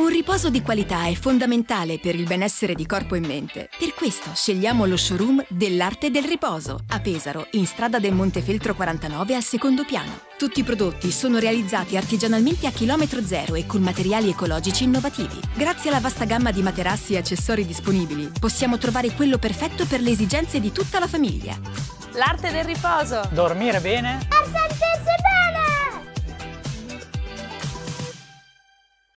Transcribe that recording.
Un riposo di qualità è fondamentale per il benessere di corpo e mente. Per questo scegliamo lo showroom dell'Arte del Riposo, a Pesaro, in strada del Montefeltro 49 al secondo piano. Tutti i prodotti sono realizzati artigianalmente a chilometro zero e con materiali ecologici innovativi. Grazie alla vasta gamma di materassi e accessori disponibili, possiamo trovare quello perfetto per le esigenze di tutta la famiglia. L'Arte del Riposo. Dormire bene.